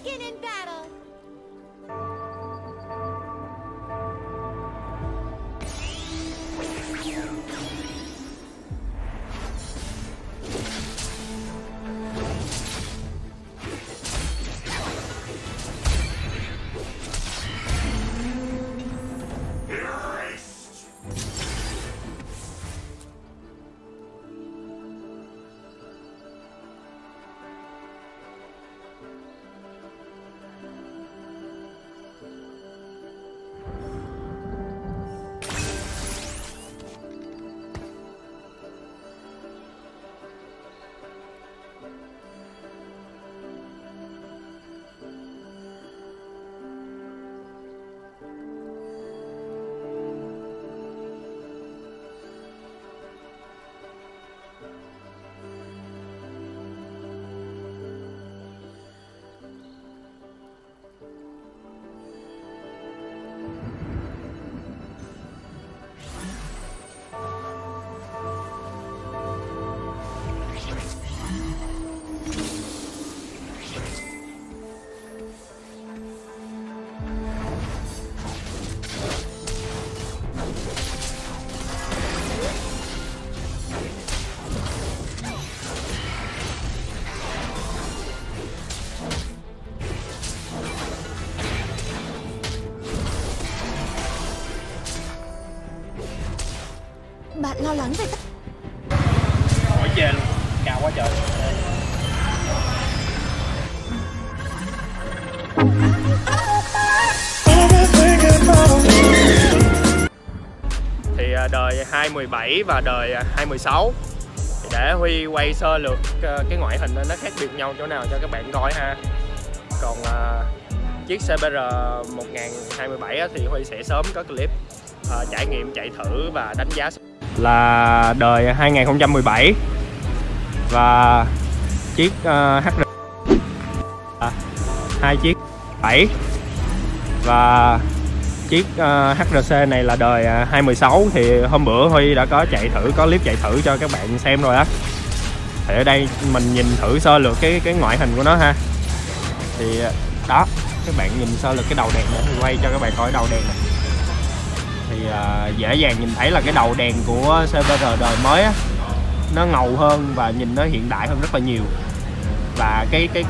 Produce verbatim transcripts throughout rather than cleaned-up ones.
Begin in battle. Bạn lo lắng về tất... Hỏi chê luôn, cao quá trời. Thì đời hai mười bảy và đời hai mười sáu thì để Huy quay sơ lược cái ngoại hình nó khác biệt nhau chỗ nào cho các bạn coi ha. Còn uh, chiếc xê bê rờ một nghìn hai mươi bảy thì Huy sẽ sớm có clip uh, trải nghiệm chạy thử và đánh giá. Là đời hai nghìn không trăm mười bảy và chiếc uh, hát rờ à, hai chiếc bảy và chiếc uh, hát rờ xê này là đời uh, hai mười sáu. Thì hôm bữa Huy đã có chạy thử, có clip chạy thử cho các bạn xem rồi á. Thì ở đây mình nhìn thử sơ lược cái cái ngoại hình của nó ha. Thì đó, các bạn nhìn sơ lược cái đầu đèn nữa, thì quay cho các bạn coi đầu đèn này. Thì uh, dễ dàng nhìn thấy là cái đầu đèn của xê bê rờ đời mới á, nó ngầu hơn và nhìn nó hiện đại hơn rất là nhiều. Và cái cái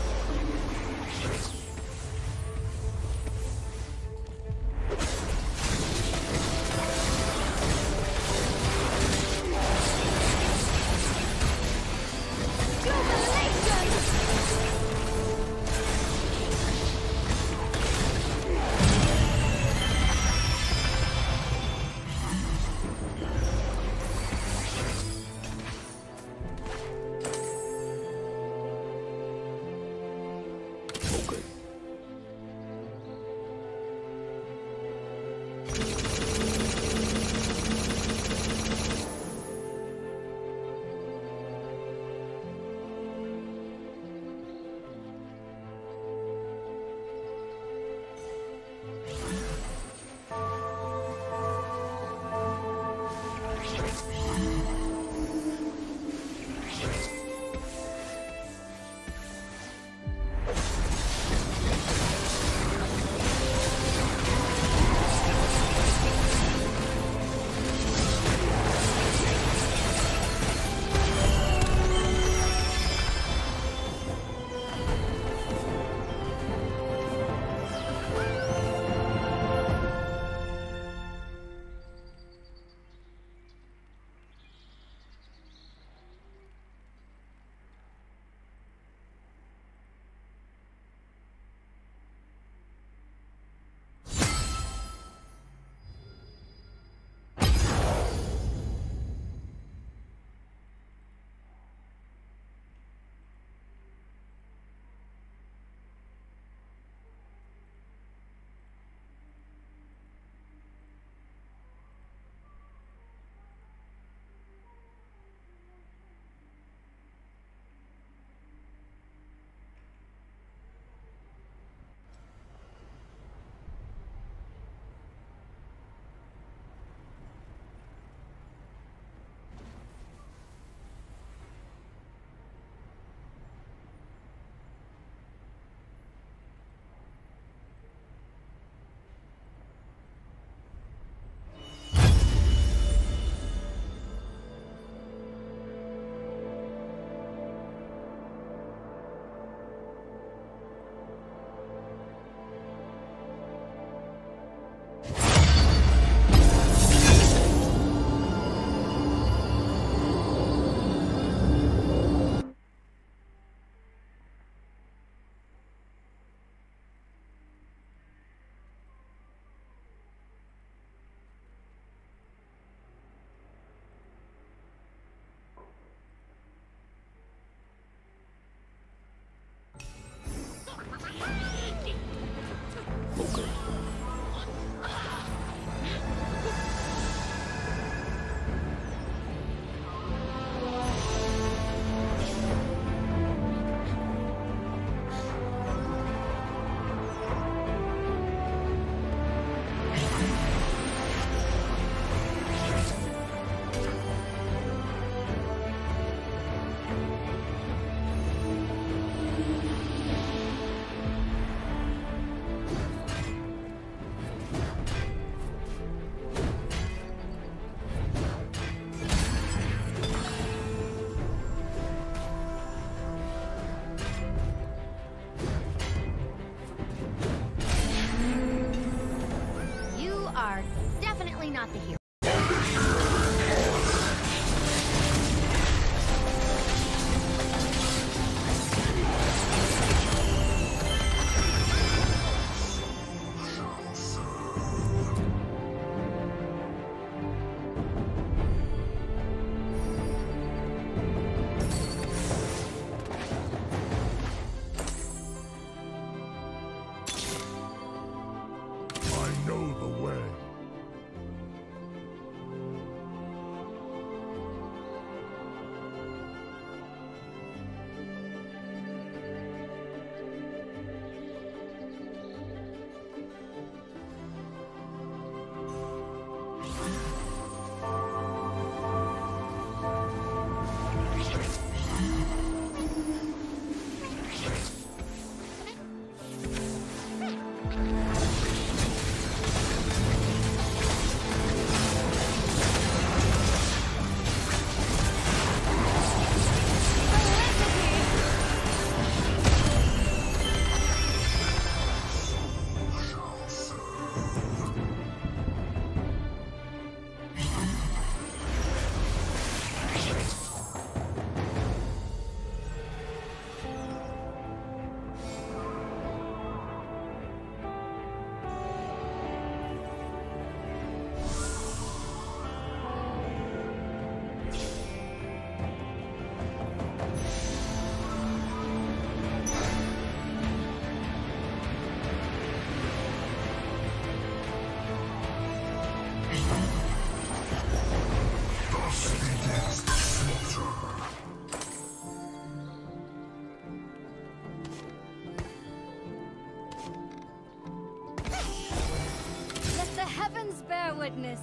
witness.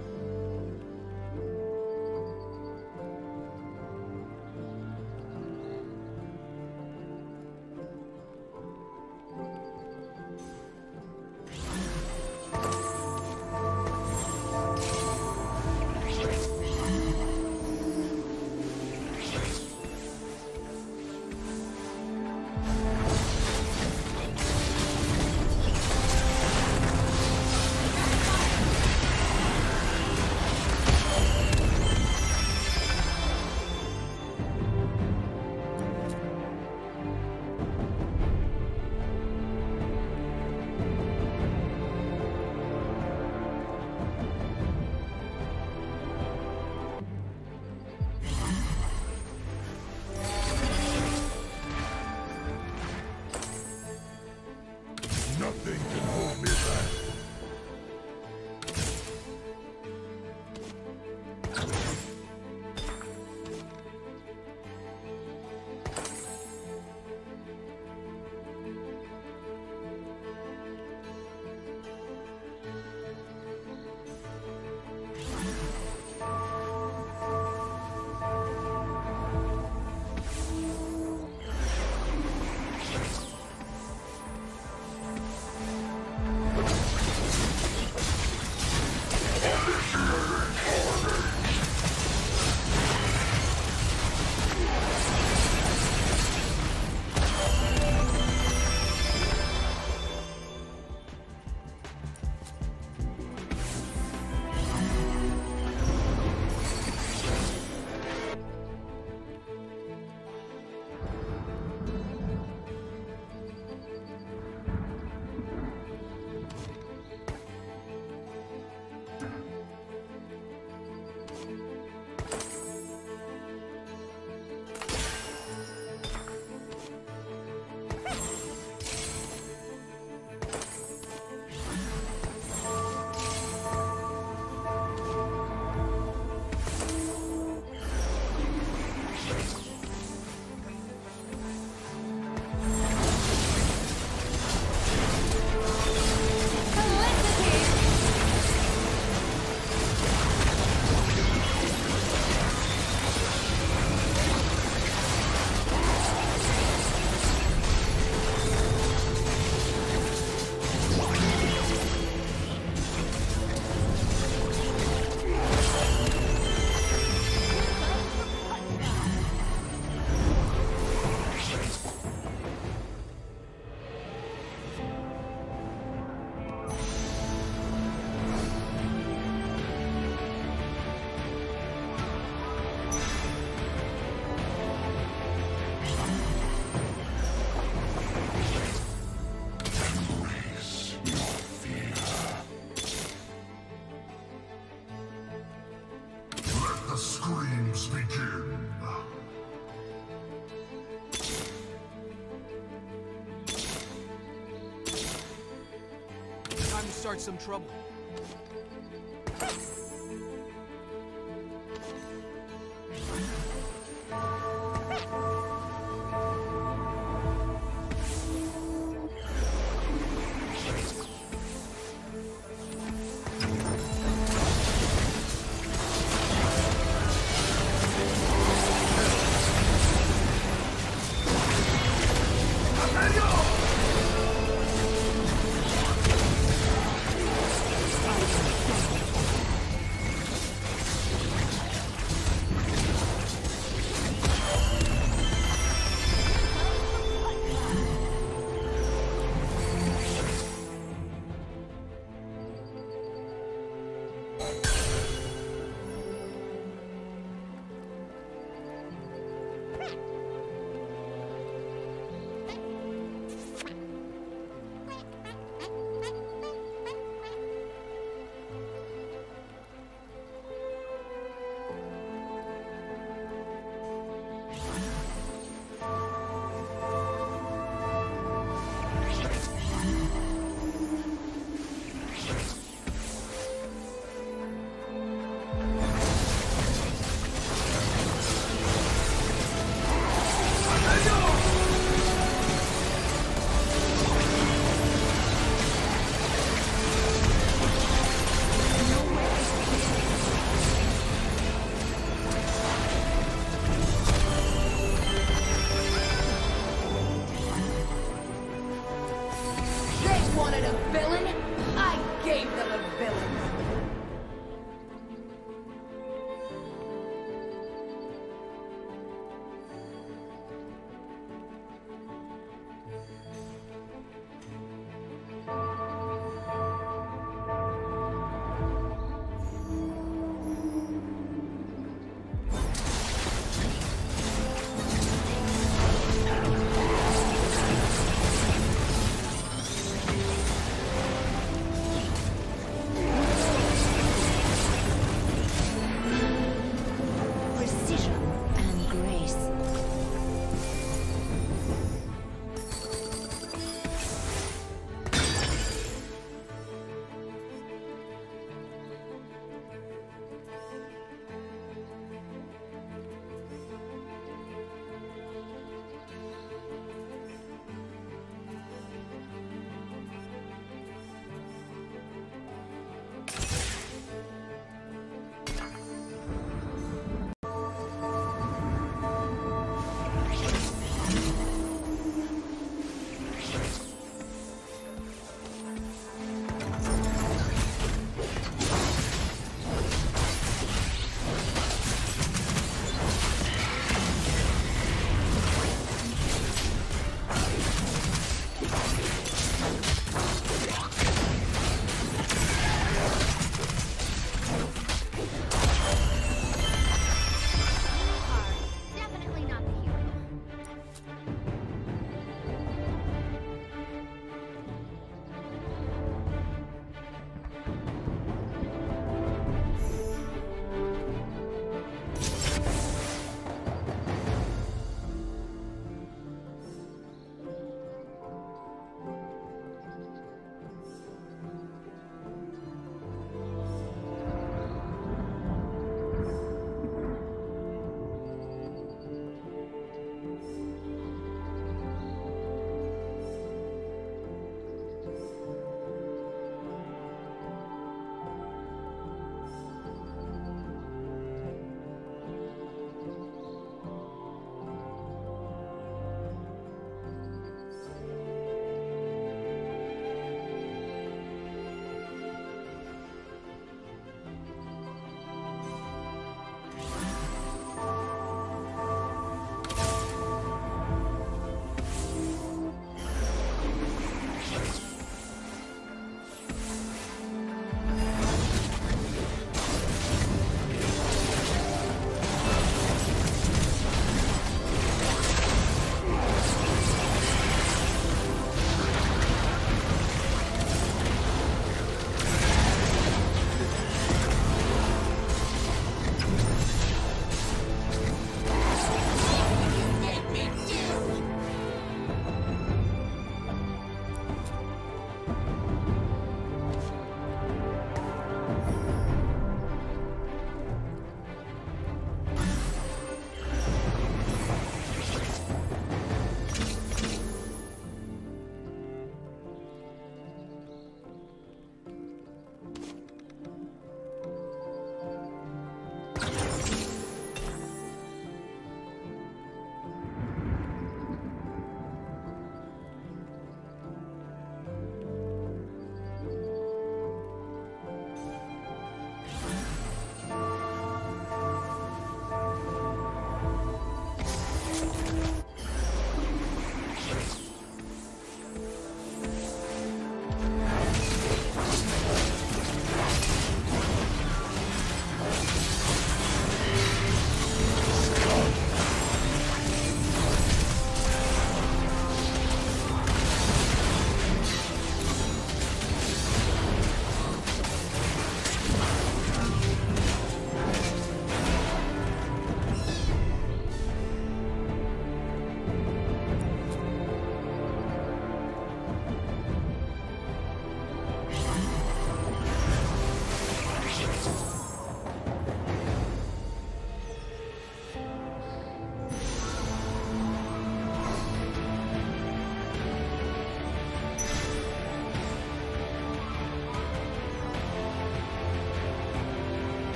Nothing can hold me back. The screams begin. Time to start some trouble.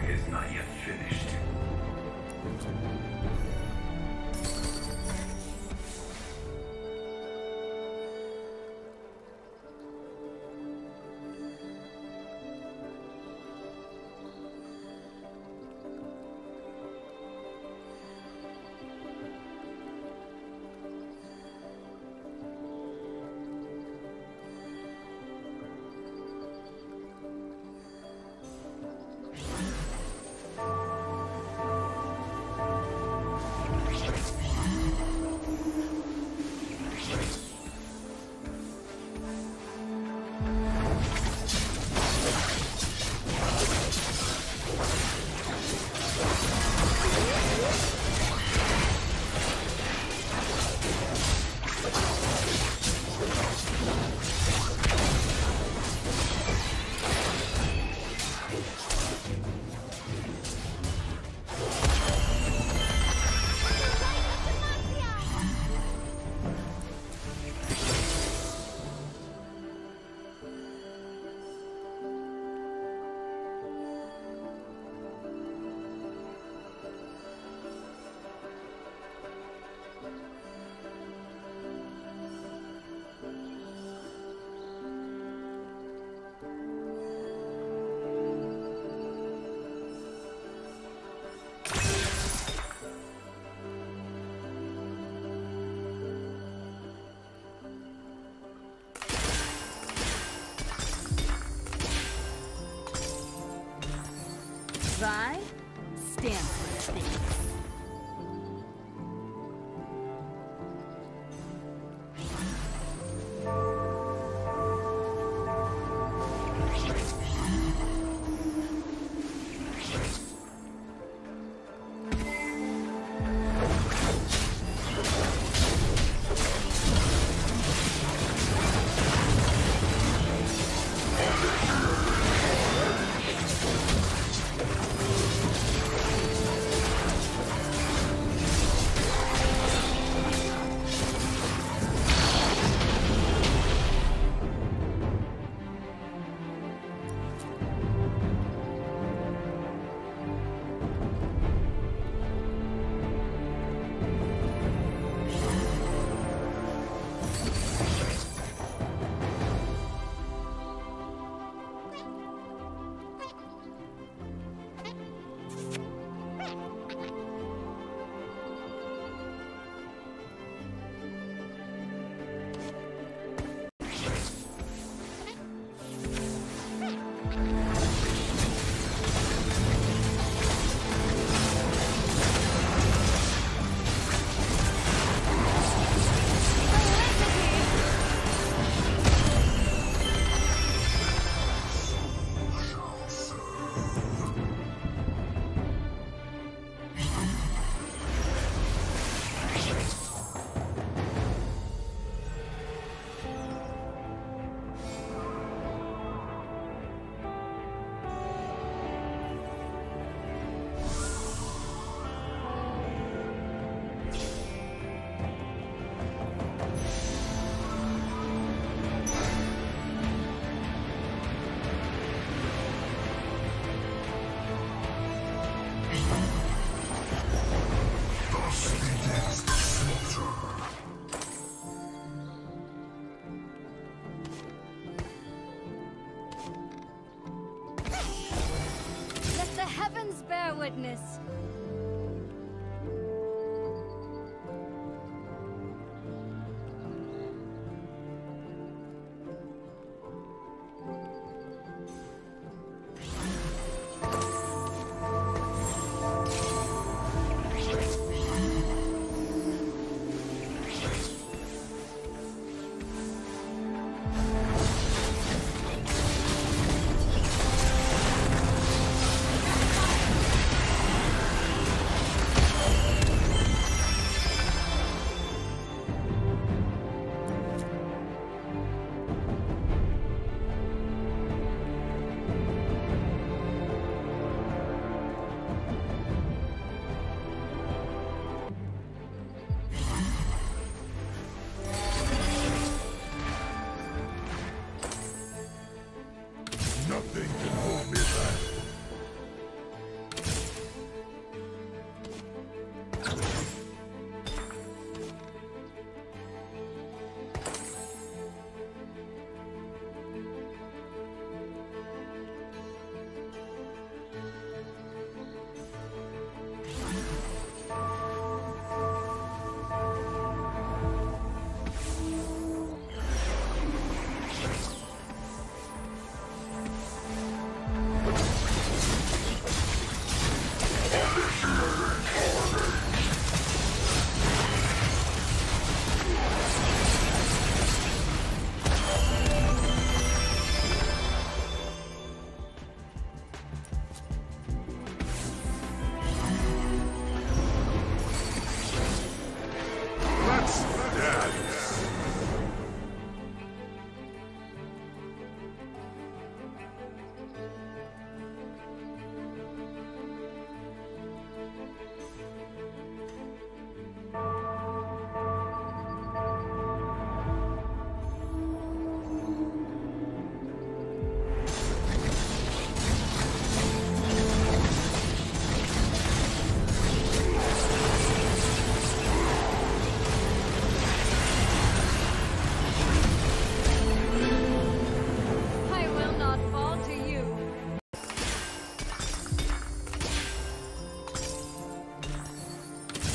is not yet finished. Vi, stand for things. Bear witness.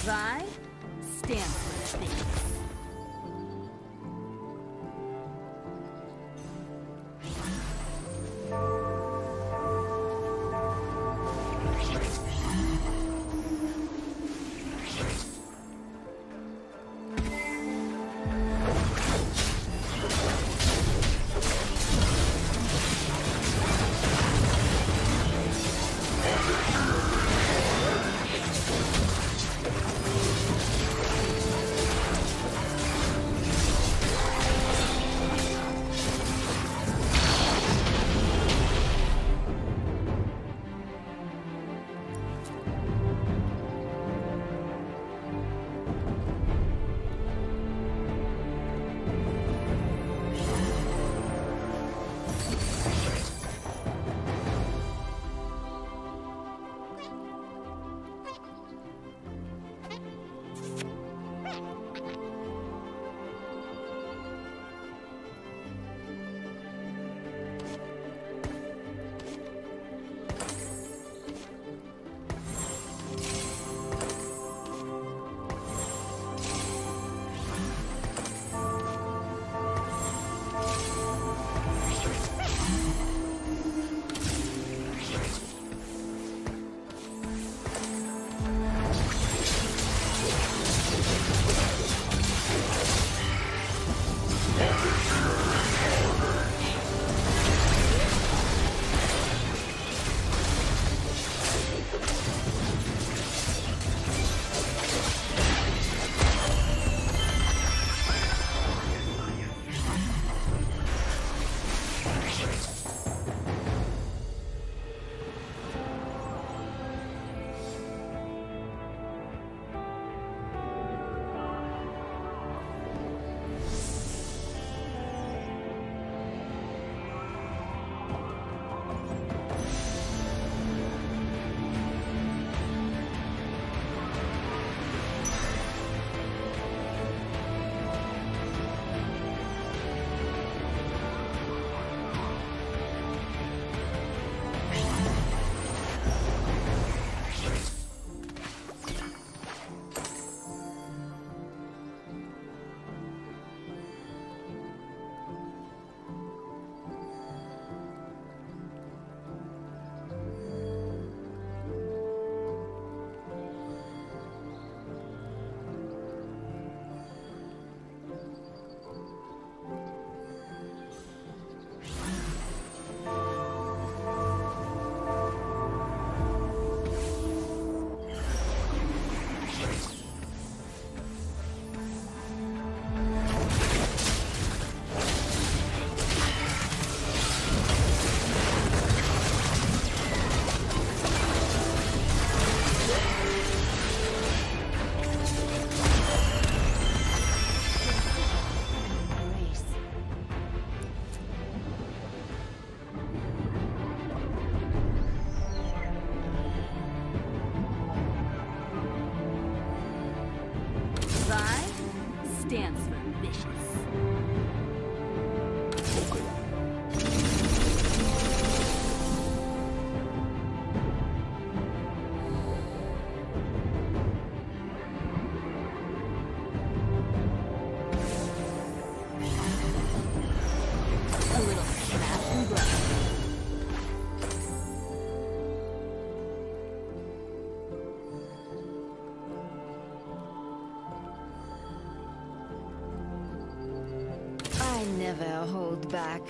Vi stands for things. Stands for vicious. A little snap and grab. I never hold back.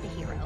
the hero.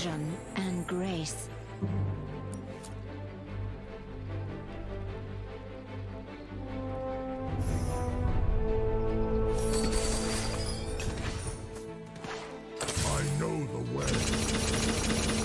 precision and grace. I know the way.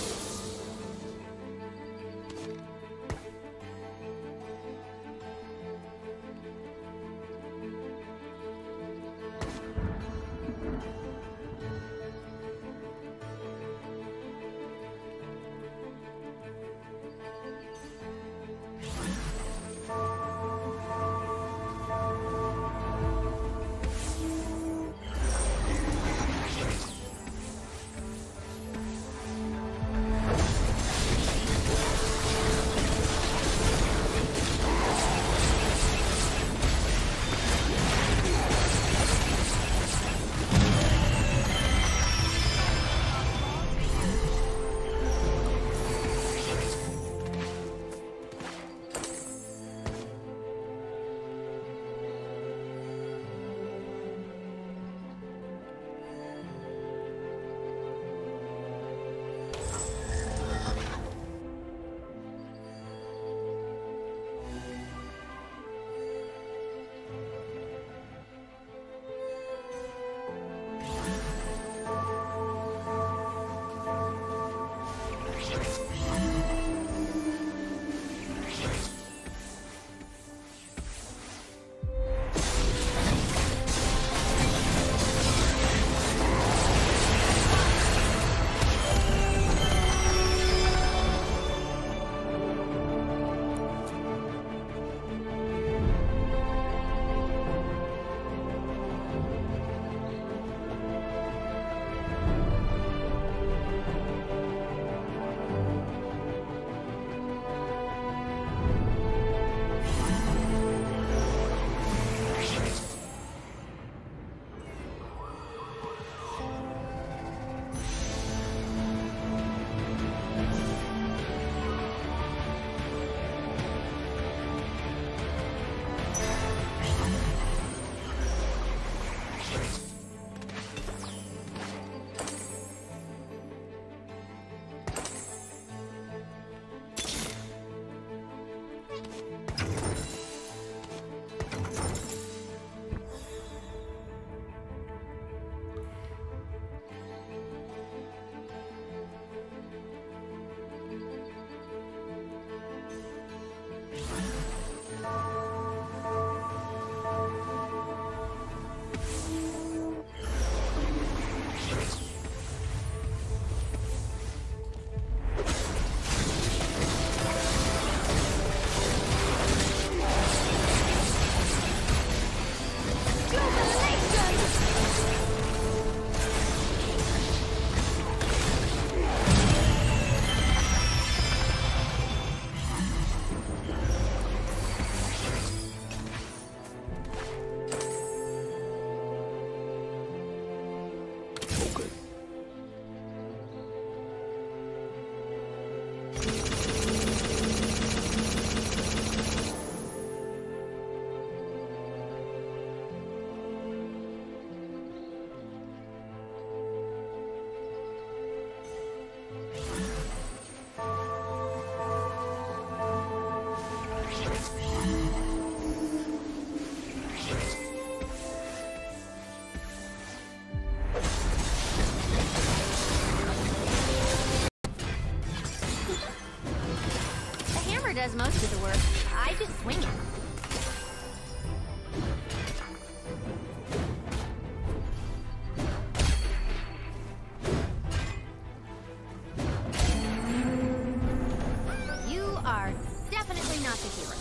Does most of the work. I just swing it. You are definitely not the hero.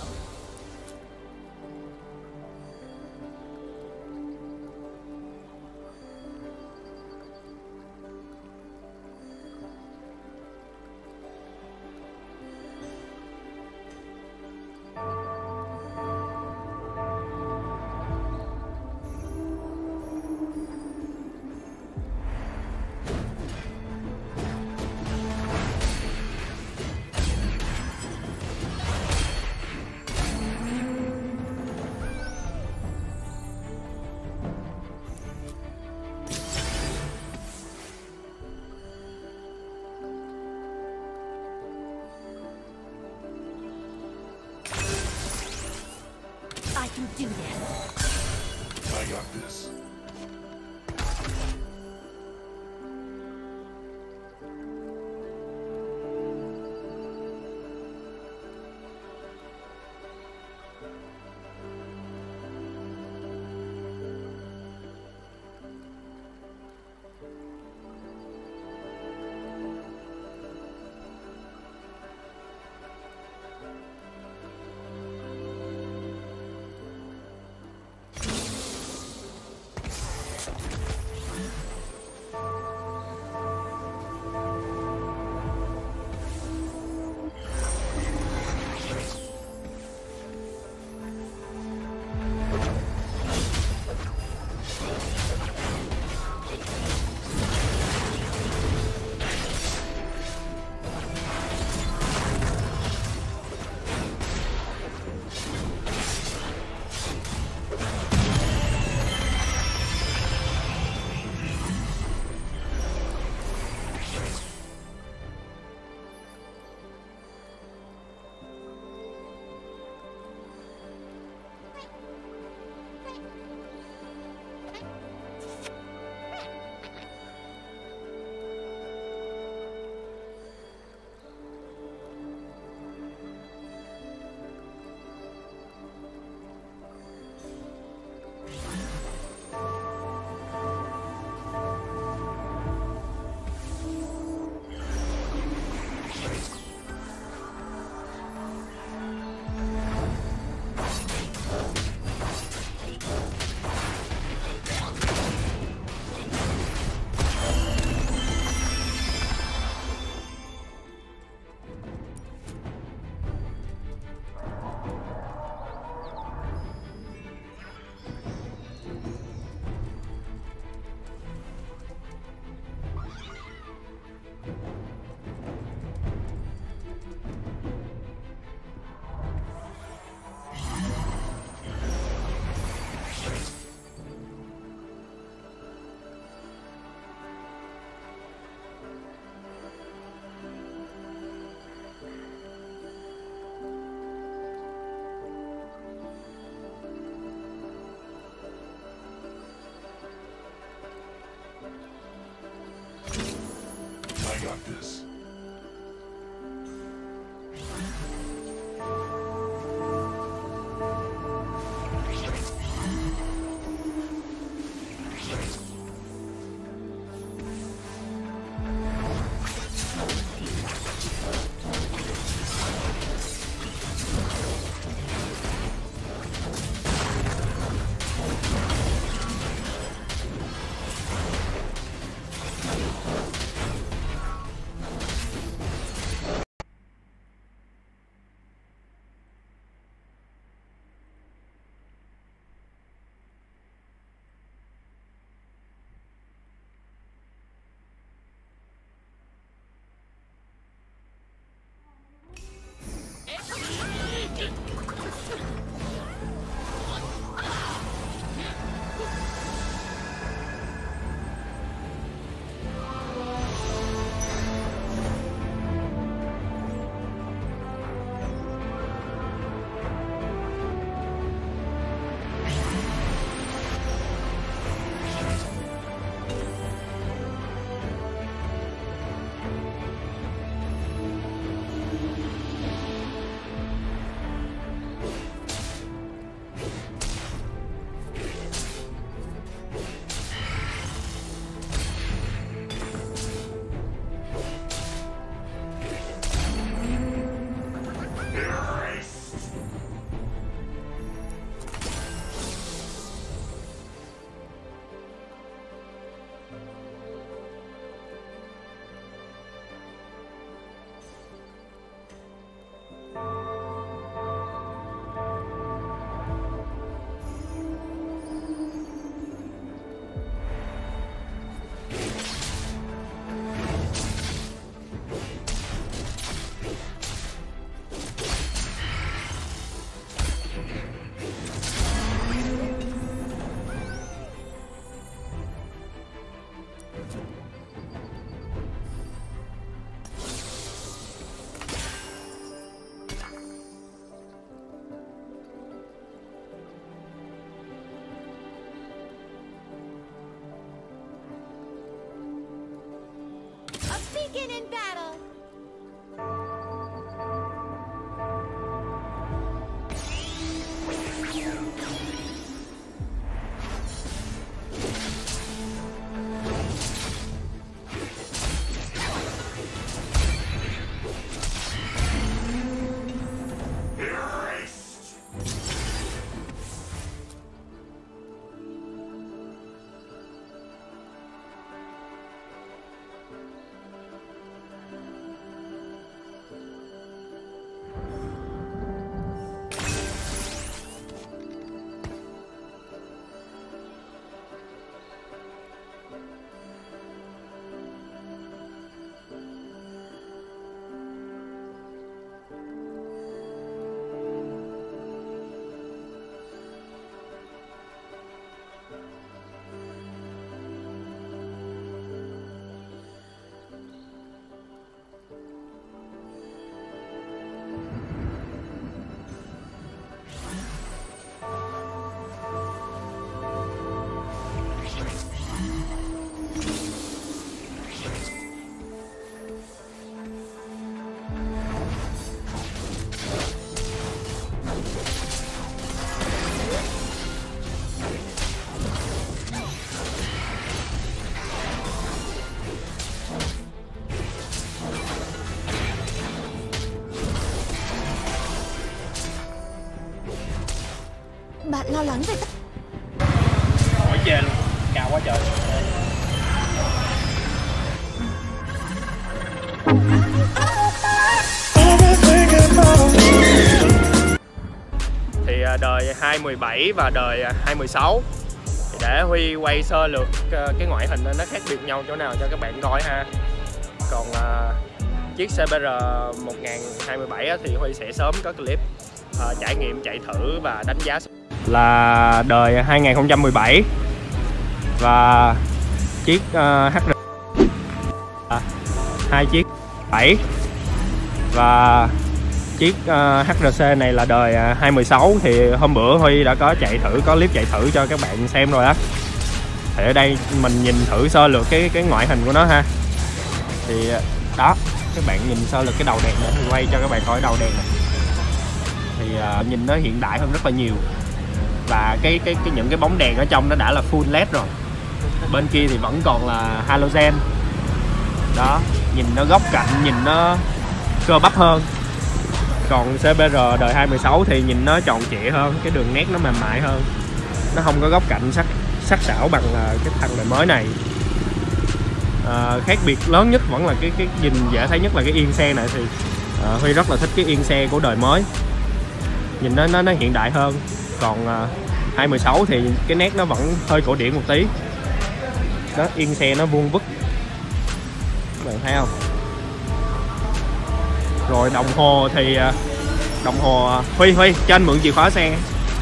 do this. I got this. I got this. Begin in battle. Bạn lo lắng về Hỏi chê luôn, cao quá trời. Thì đời hai mười bảy và đời hai mười sáu thì để Huy quay sơ lược cái ngoại hình nó khác biệt nhau chỗ nào cho các bạn coi ha. Còn uh, chiếc xê bê rờ một nghìn hai mươi bảy thì Huy sẽ sớm có clip uh, trải nghiệm chạy thử và đánh giá. Là đời hai nghìn không trăm mười bảy và chiếc uh, hát rờ hai chiếc bảy và chiếc uh, hát rờ xê này là đời uh, hai mười sáu. Thì hôm bữa Huy đã có chạy thử, có clip chạy thử cho các bạn xem rồi á. Thì ở đây mình nhìn thử sơ lược cái cái ngoại hình của nó ha. Thì đó, các bạn nhìn sơ lược cái đầu đèn nữa, quay cho các bạn coi đầu đèn này. Thì uh, nhìn nó hiện đại hơn rất là nhiều. Và cái cái cái những cái bóng đèn ở trong nó đã là full led rồi. Bên kia thì vẫn còn là halogen. Đó, nhìn nó góc cạnh, nhìn nó cơ bắp hơn. Còn xê bê rờ đời hai mười sáu thì nhìn nó tròn trịa hơn, cái đường nét nó mềm mại hơn. Nó không có góc cạnh sắc sắc sảo bằng là cái thằng đời mới này. À, khác biệt lớn nhất vẫn là cái cái nhìn dễ thấy nhất là cái yên xe này. Thì à, Huy rất là thích cái yên xe của đời mới. Nhìn nó nó, nó hiện đại hơn. Còn uh, hai mười sáu thì cái nét nó vẫn hơi cổ điển một tí. Đó, yên xe nó vuông vức. Các bạn thấy không? Rồi đồng hồ thì uh, đồng hồ Huy Huy cho anh mượn chìa khóa xe.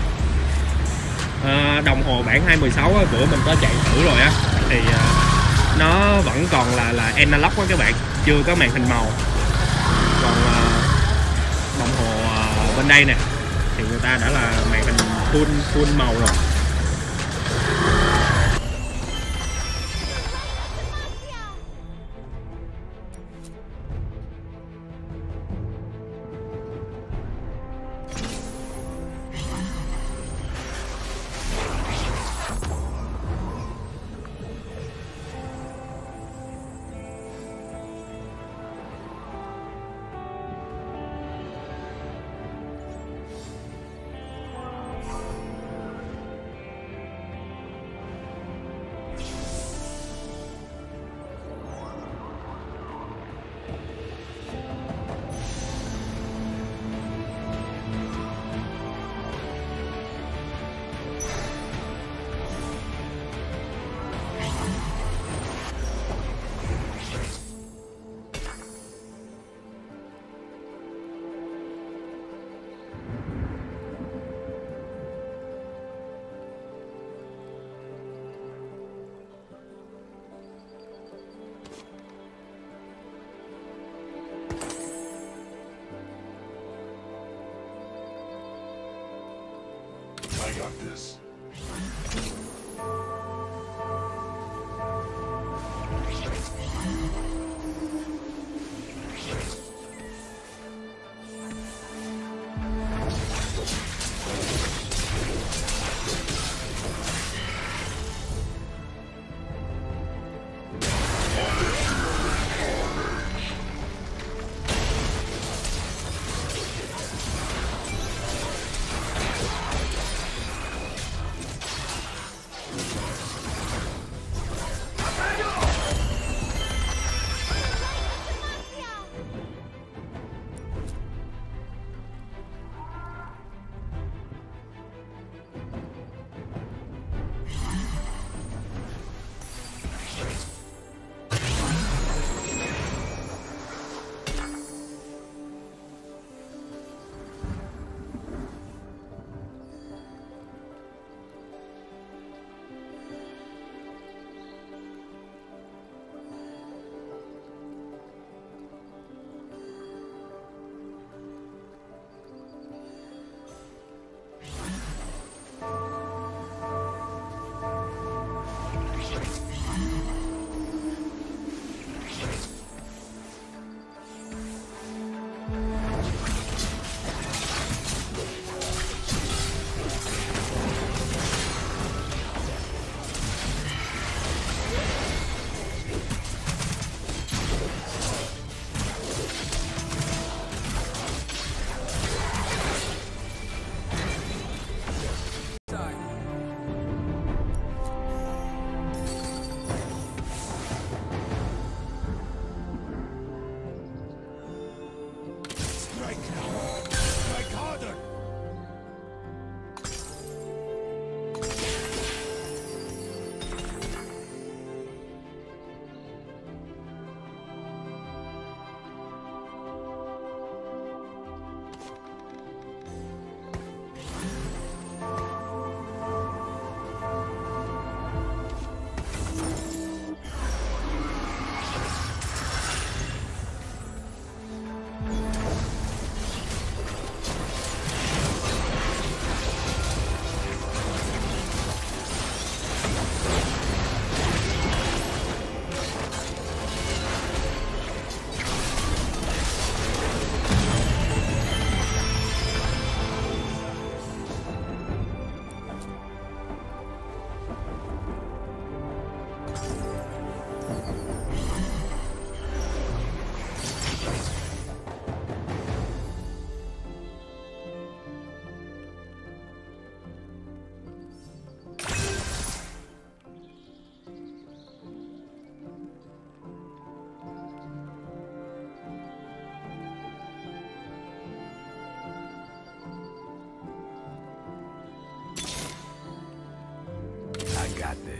Uh, đồng hồ bản hai mười sáu bữa mình có chạy thử rồi á. Thì uh, nó vẫn còn là là analog á các bạn, chưa có màn hình màu. Còn uh, đồng hồ uh, bên đây nè thì người ta đã là màn hình full full màu rồi. I got this.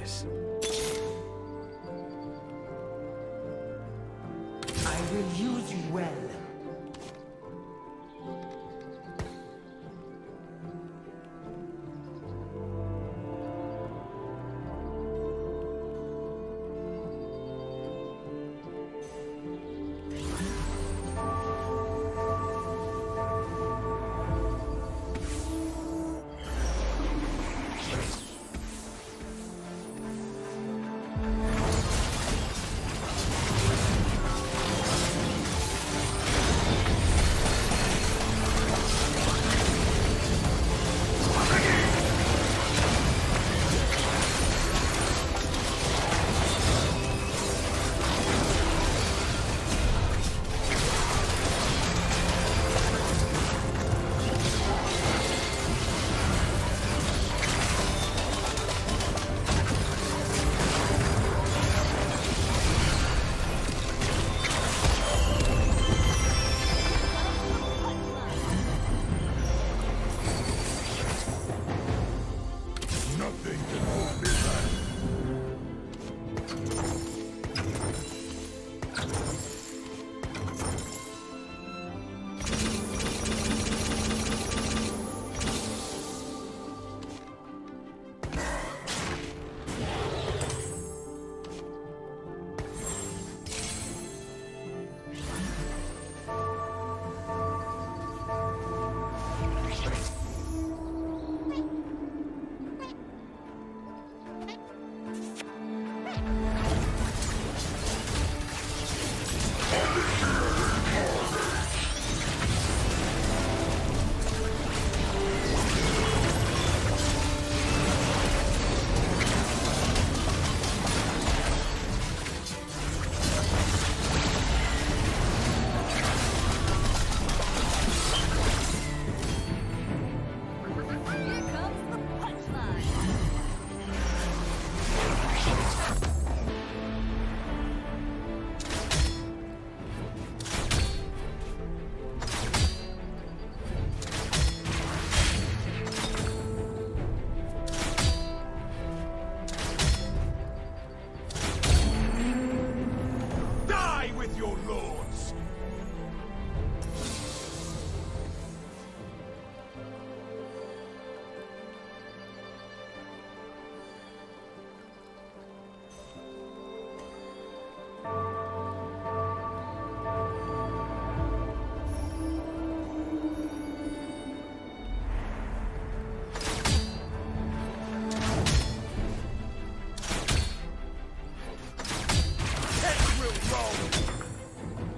this. I will use you well. Nothing can hold me back. Your lords. Heads will roll.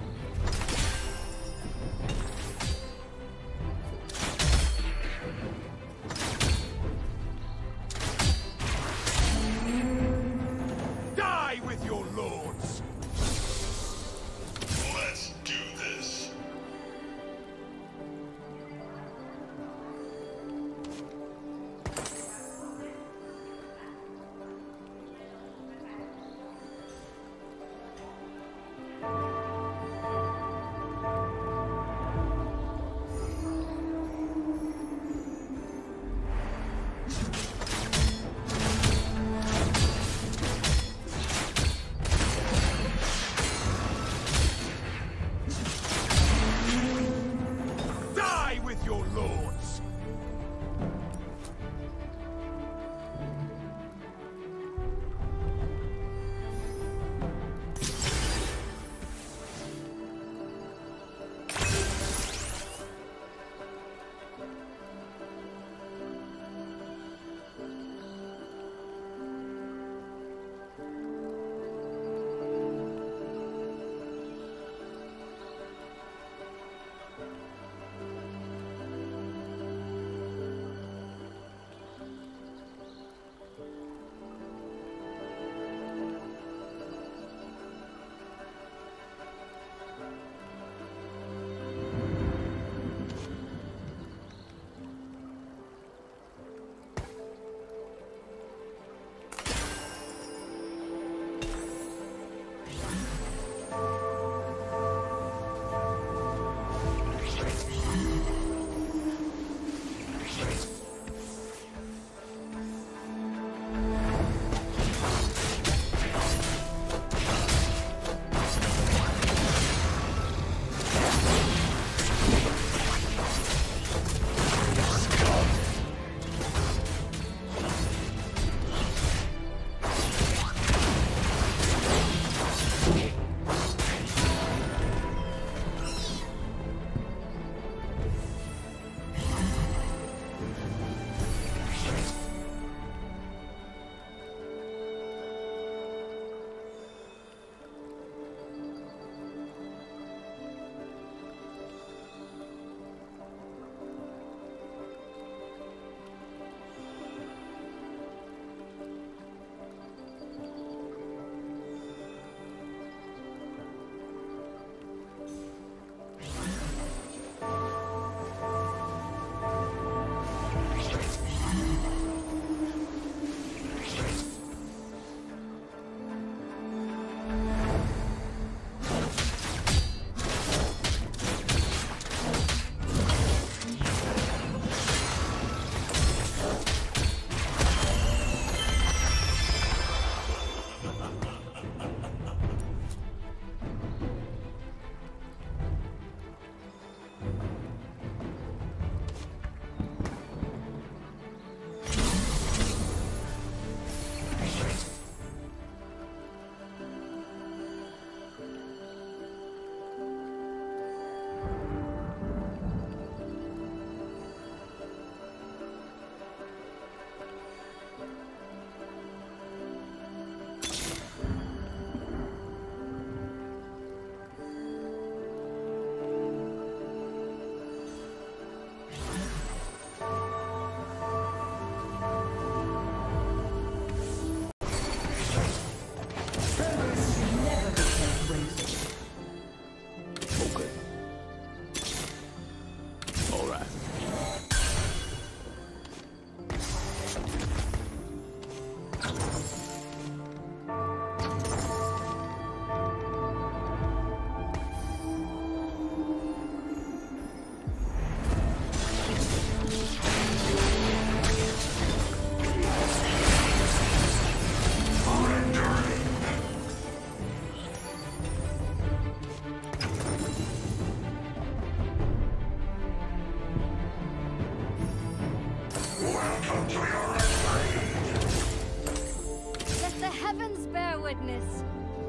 witness.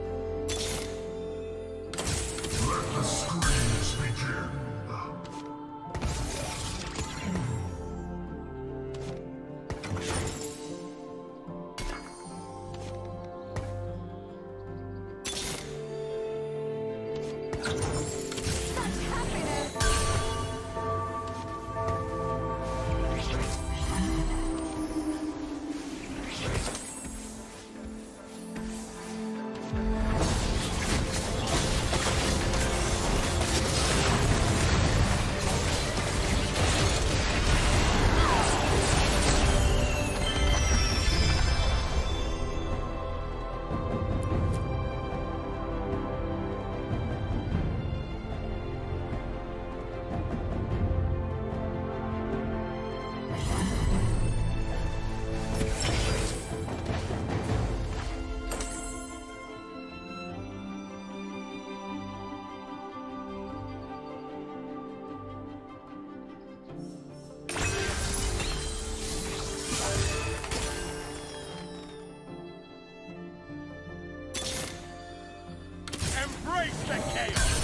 Let the screams begin. Embrace the chaos!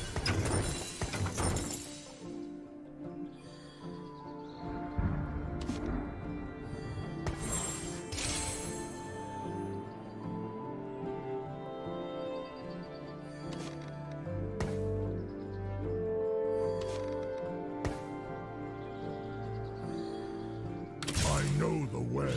I know the way.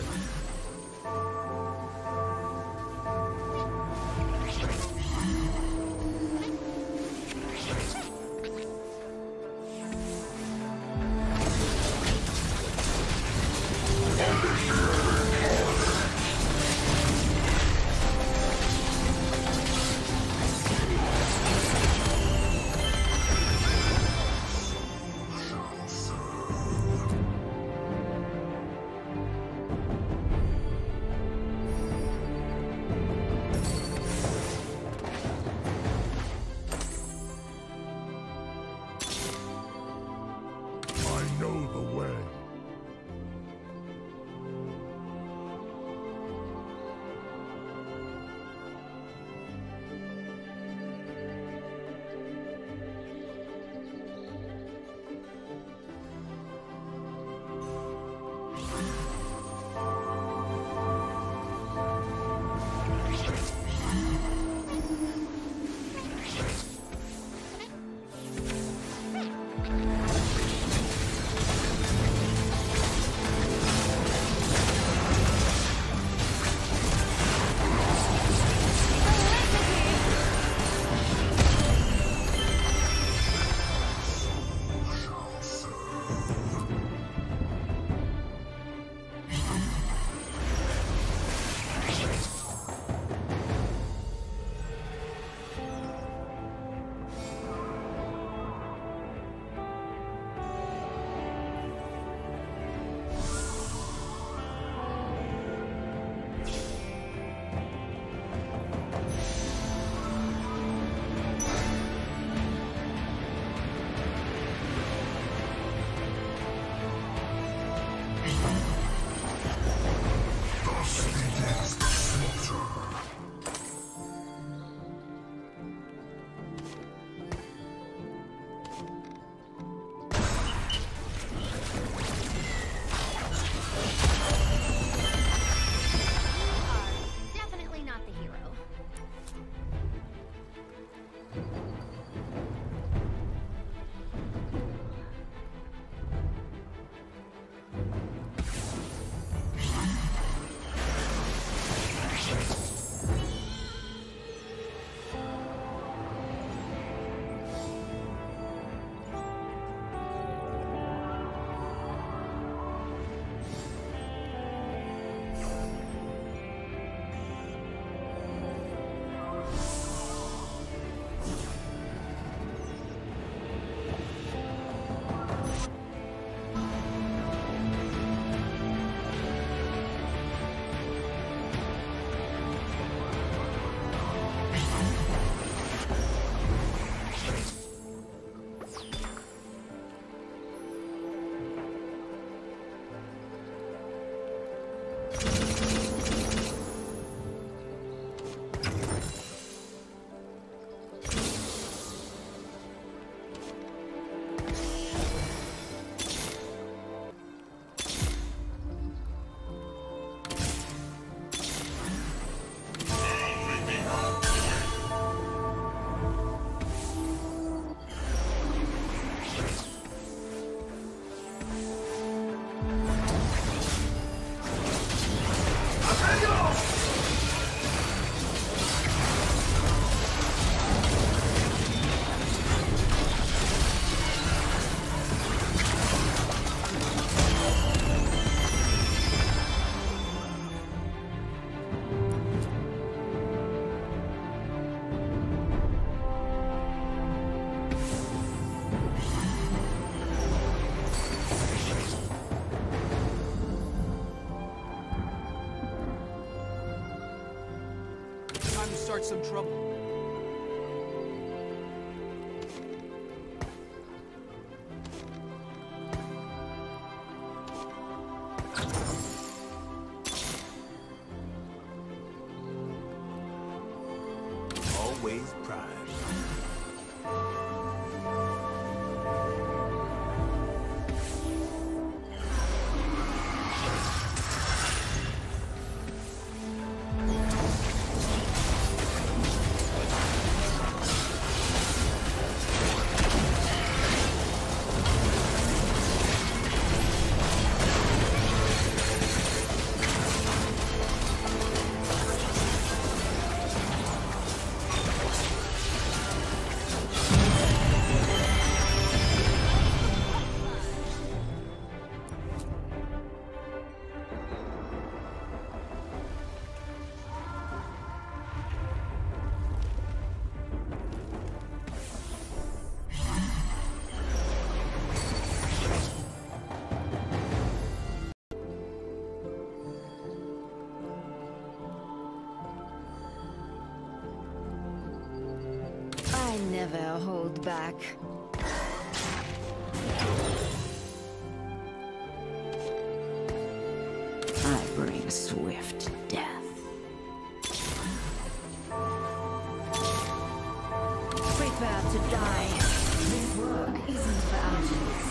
start some trouble. Always pride. I never hold back. I bring swift death. Prepare to die. This work isn't for amateurs.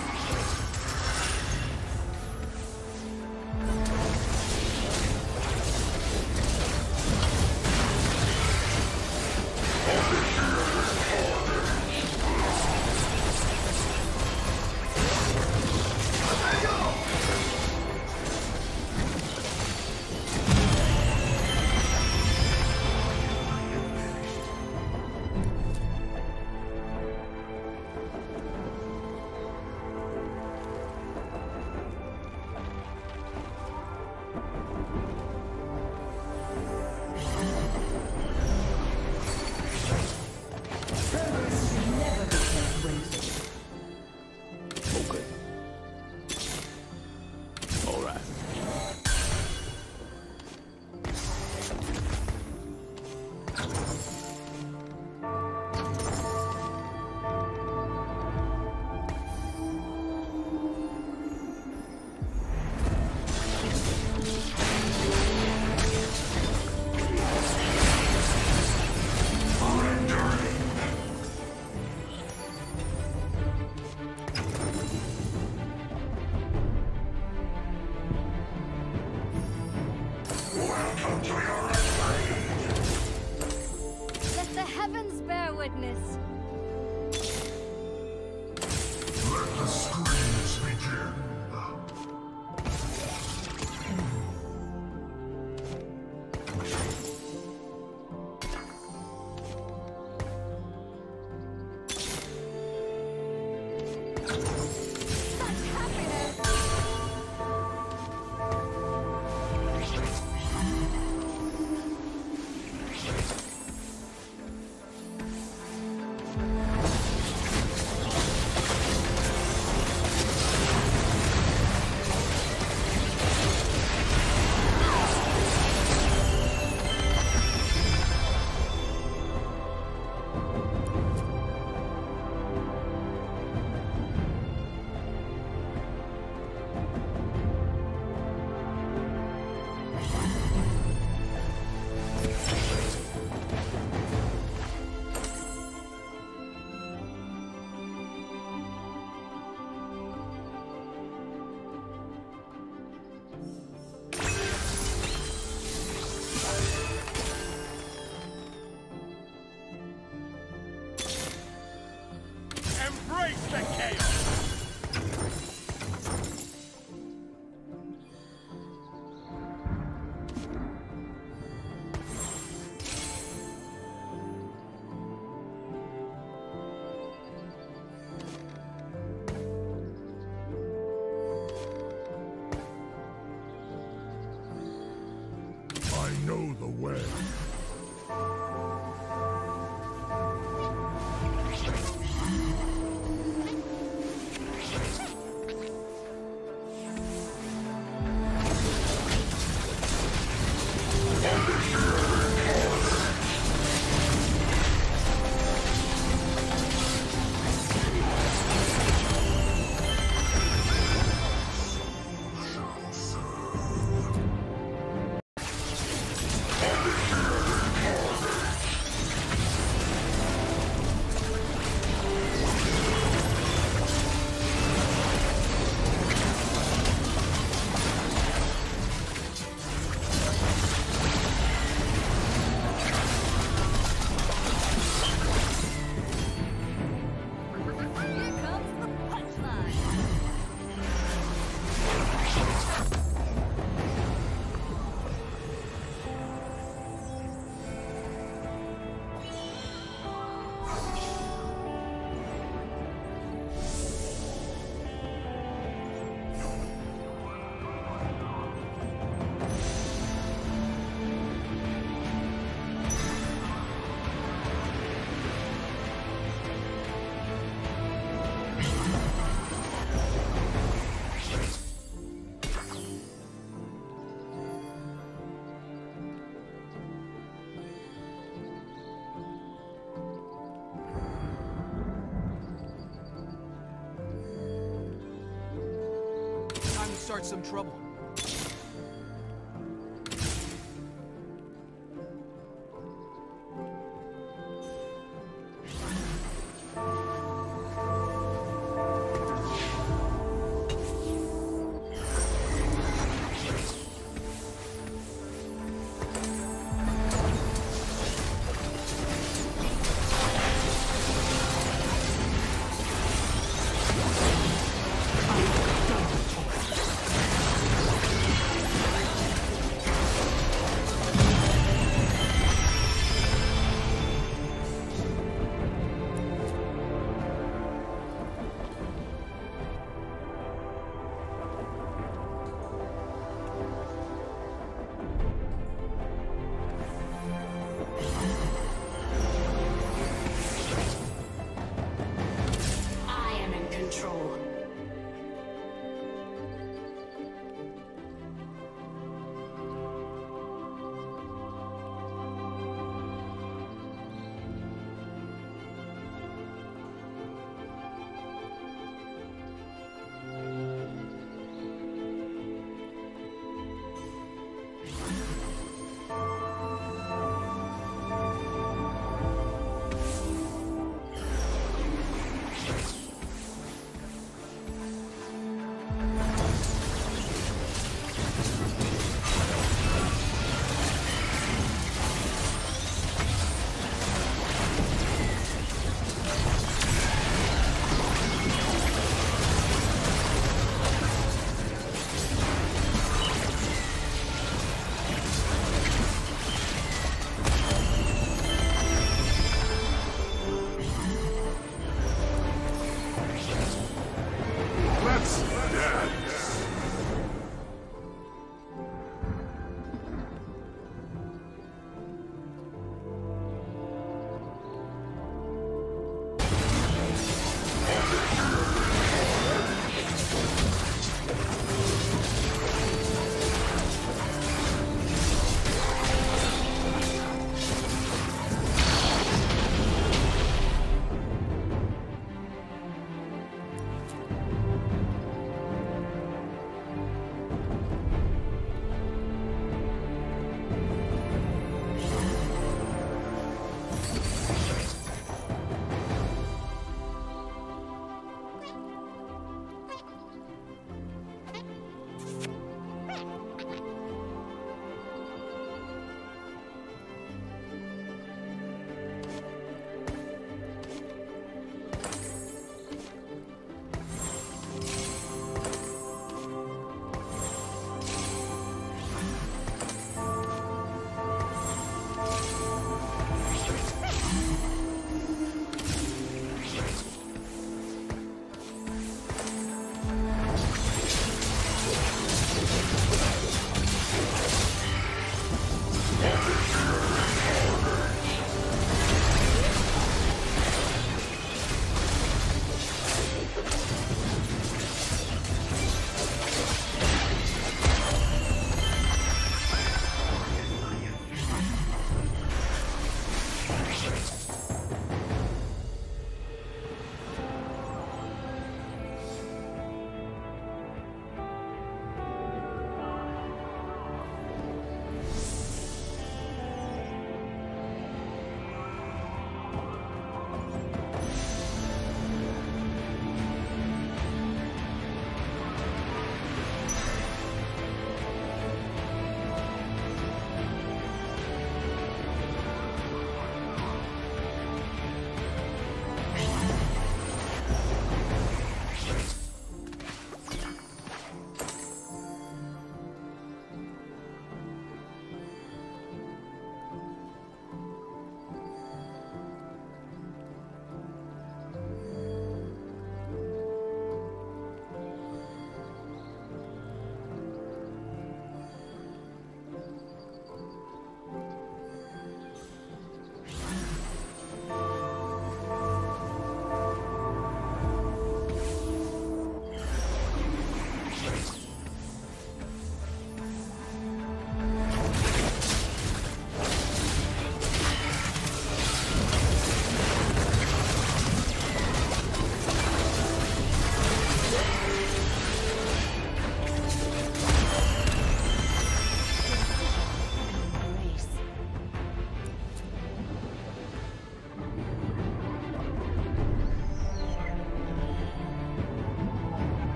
Let the heavens bear witness. Let the screams begin. Such happiness. start some trouble.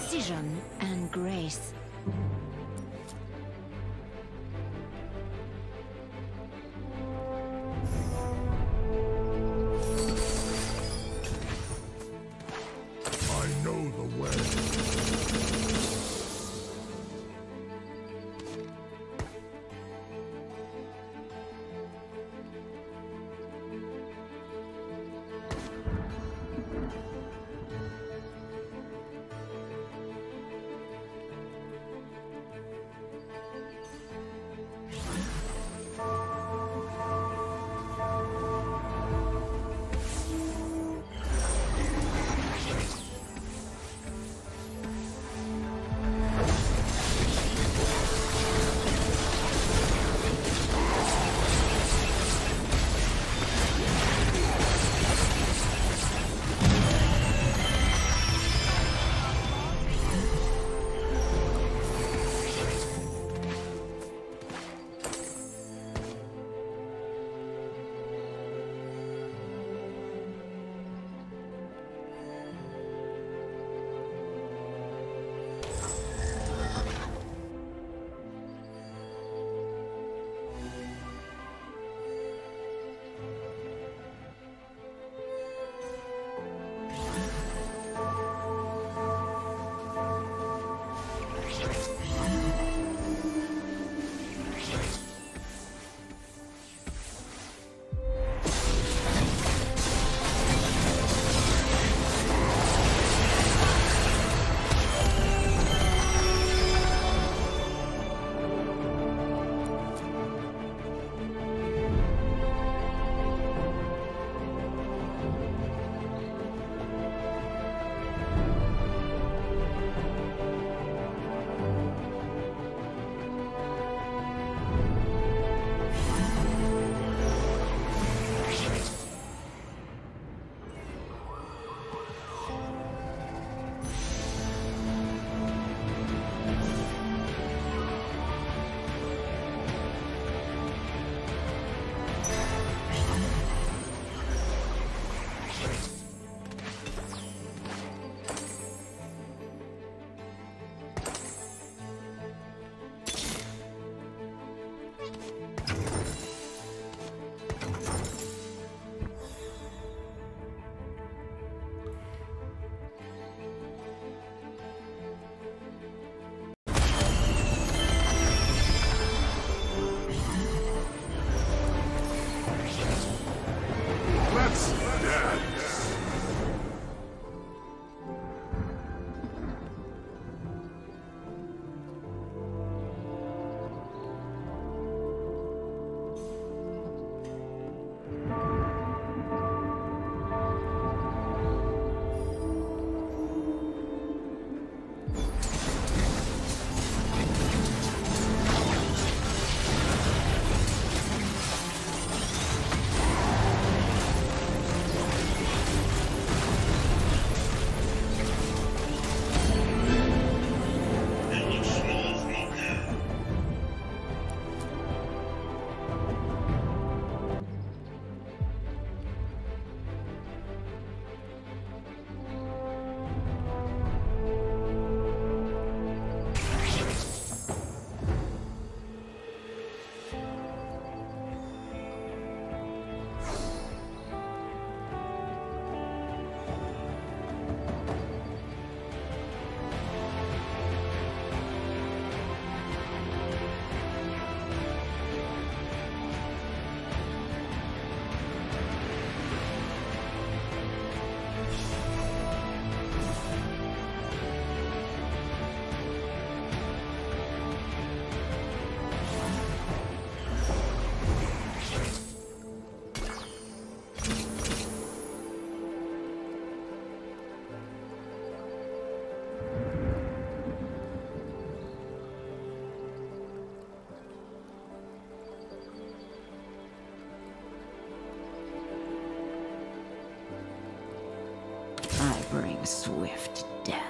precision and grace. I know the way. bring swift death.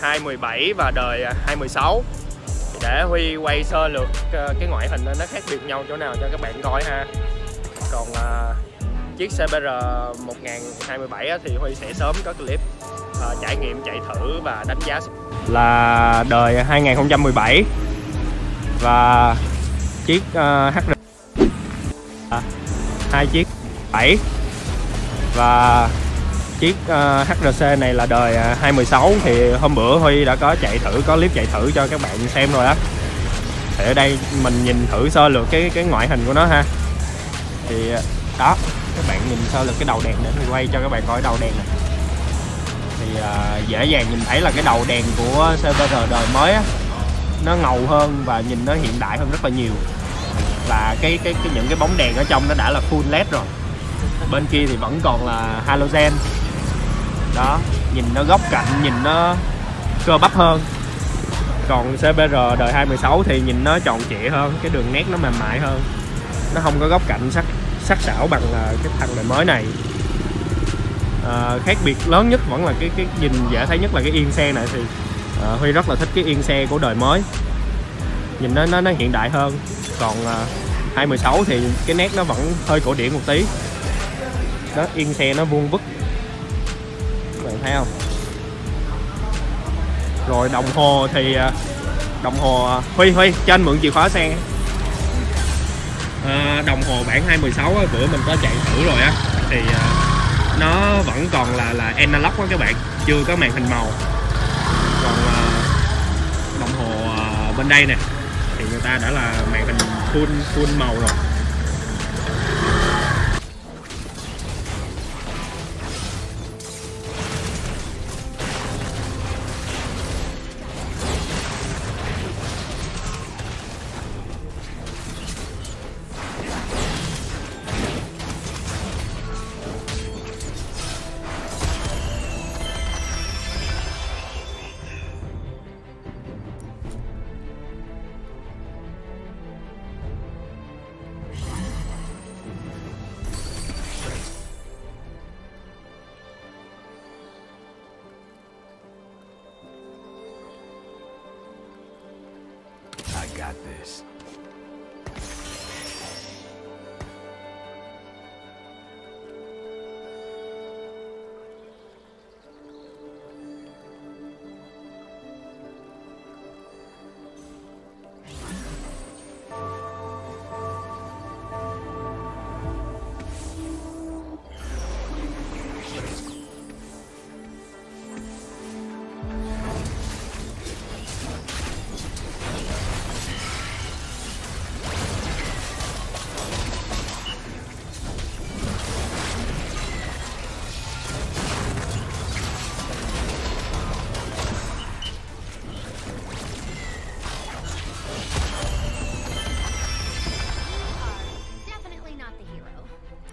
hai mười bảy và đời hai mười sáu. Thì để Huy quay sơ lược cái ngoại hình nó khác biệt nhau chỗ nào cho các bạn coi ha. Còn uh, chiếc xê bê rờ một nghìn hai mươi bảy thì Huy sẽ sớm có clip uh, trải nghiệm chạy thử và đánh giá. Là đời hai nghìn không trăm mười bảy và chiếc uh, hát rờ hai chiếc bảy và chiếc uh, hát rờ xê này là đời uh, hai mười sáu. Thì hôm bữa Huy đã có chạy thử, có clip chạy thử cho các bạn xem rồi á. Thì ở đây mình nhìn thử sơ lược cái cái ngoại hình của nó ha. Thì đó, các bạn nhìn sơ lược cái đầu đèn để Huy quay cho các bạn coi đầu đèn này. Thì uh, dễ dàng nhìn thấy là cái đầu đèn của xê bê rờ đời mới á, nó ngầu hơn và nhìn nó hiện đại hơn rất là nhiều. Và cái cái, cái những cái bóng đèn ở trong nó đã là full led rồi. Bên kia thì vẫn còn là halogen. Đó, nhìn nó góc cạnh, nhìn nó cơ bắp hơn. Còn xê bê rờ đời hai mười sáu thì nhìn nó tròn trịa hơn, cái đường nét nó mềm mại hơn. Nó không có góc cạnh sắc sắc sảo bằng là cái thằng đời mới này. À, khác biệt lớn nhất vẫn là cái cái nhìn dễ thấy nhất là cái yên xe này. Thì à, Huy rất là thích cái yên xe của đời mới. Nhìn nó nó, nó hiện đại hơn. Còn à, hai mười sáu thì cái nét nó vẫn hơi cổ điển một tí. Đó, yên xe nó vuông vức, các bạn thấy không? Rồi đồng hồ thì đồng hồ Huy Huy cho anh mượn chìa khóa xe. À, đồng hồ bản hai mười sáu bữa mình có chạy thử rồi á, thì à, nó vẫn còn là là analog á các bạn, chưa có màn hình màu. Còn à, đồng hồ à, bên đây nè thì người ta đã là màn hình full full màu rồi. I got this. Definitely not the hero.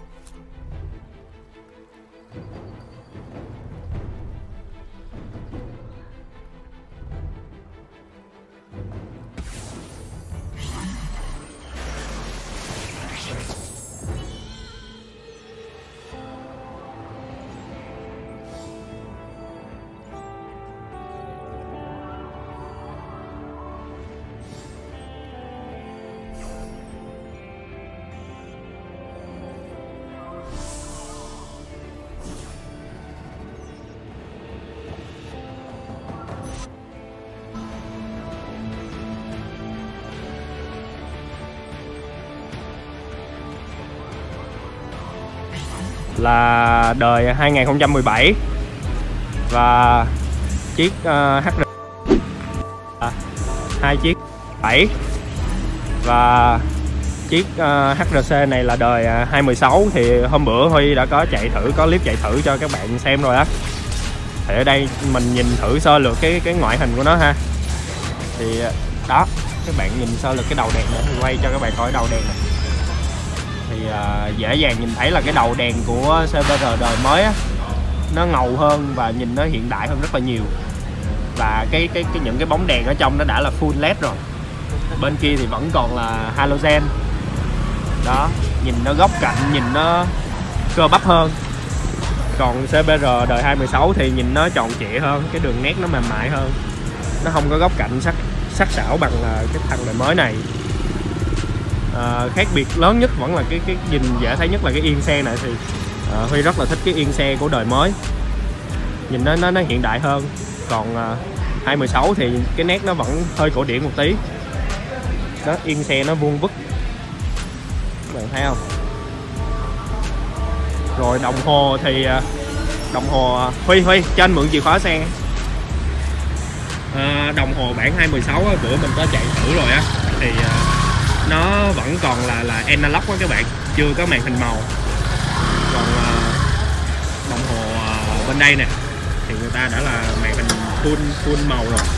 Là đời hai nghìn không trăm mười bảy và chiếc uh, hát rờ hai chiếc bảy và chiếc uh, hát rờ xê này là đời uh, hai mười sáu. Thì hôm bữa Huy đã có chạy thử, có clip chạy thử cho các bạn xem rồi á. Thì ở đây mình nhìn thử sơ lược cái cái ngoại hình của nó ha. Thì đó, các bạn nhìn sơ lược cái đầu đèn để Huy quay cho các bạn coi đầu đèn này. Thì uh, dễ dàng nhìn thấy là cái đầu đèn của xê bê rờ đời mới á, nó ngầu hơn và nhìn nó hiện đại hơn rất là nhiều. Và cái cái cái những cái bóng đèn ở trong nó đã là full led rồi. Bên kia thì vẫn còn là halogen. Đó, nhìn nó góc cạnh, nhìn nó cơ bắp hơn. Còn xê bê rờ đời hai mười sáu thì nhìn nó tròn trịa hơn, cái đường nét nó mềm mại hơn, nó không có góc cạnh sắc sắc sảo bằng cái thằng đời mới này. À, khác biệt lớn nhất vẫn là cái cái nhìn dễ thấy nhất là cái yên xe này, thì à, Huy rất là thích cái yên xe của đời mới, nhìn nó nó, nó hiện đại hơn. Còn à, hai mười sáu thì cái nét nó vẫn hơi cổ điển một tí đó, yên xe nó vuông vức, các bạn thấy không? Rồi đồng hồ thì à, đồng hồ Huy Huy cho anh mượn chìa khóa xe. À, đồng hồ bản hai mười sáu bữa mình có chạy thử rồi á, thì à, nó vẫn còn là là analog đó các bạn, chưa có màn hình màu. Còn à, đồng hồ à, bên đây nè thì người ta đã là màn hình full full màu rồi.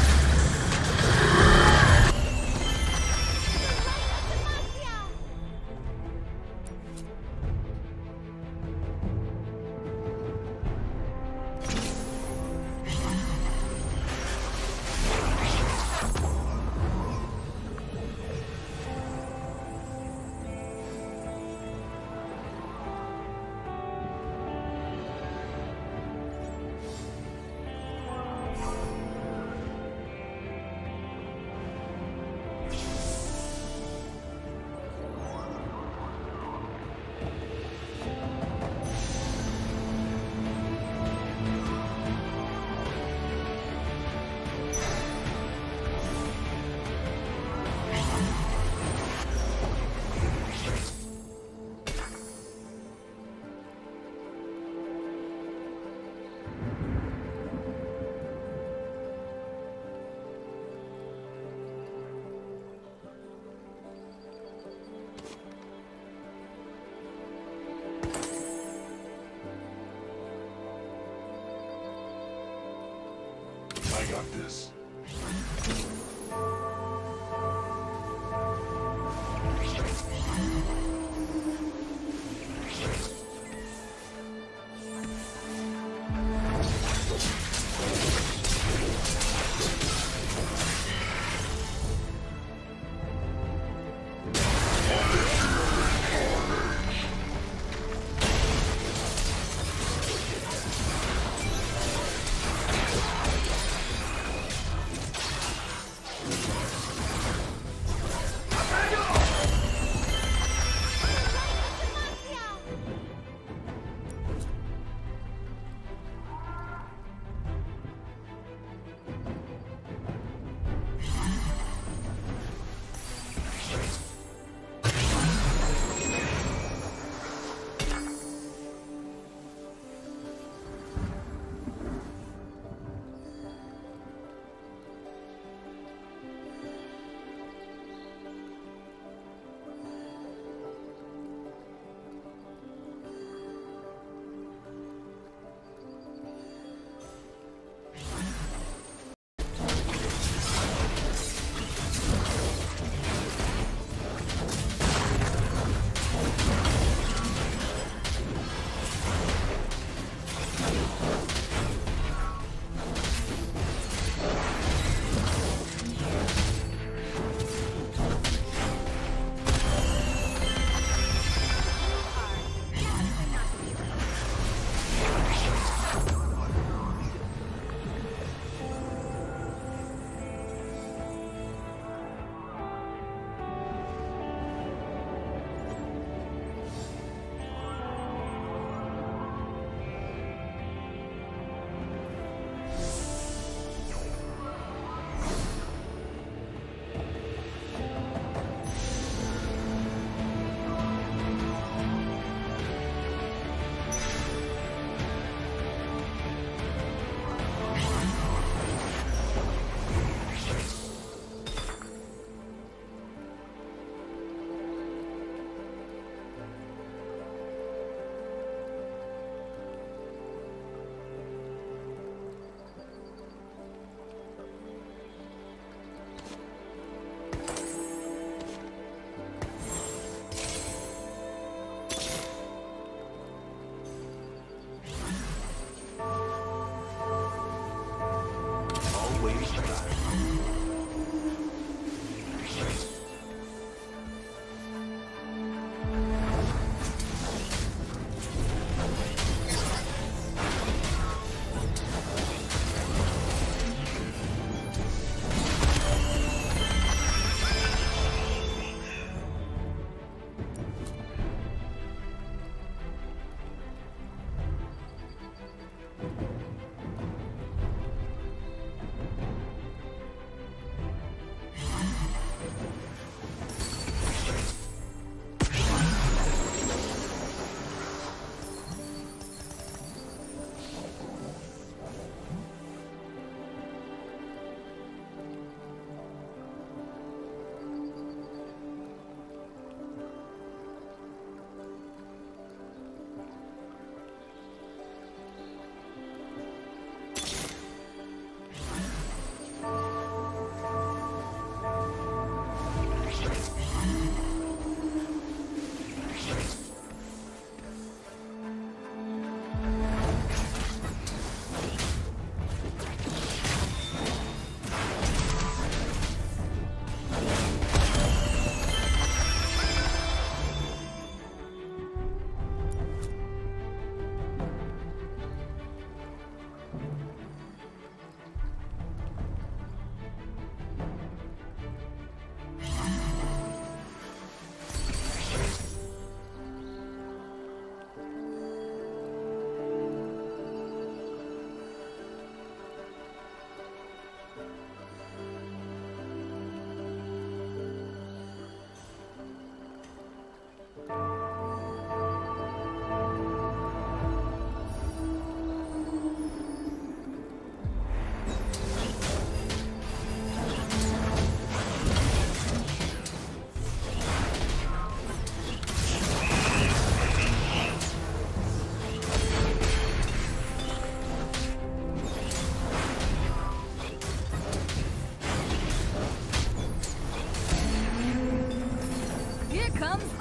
comes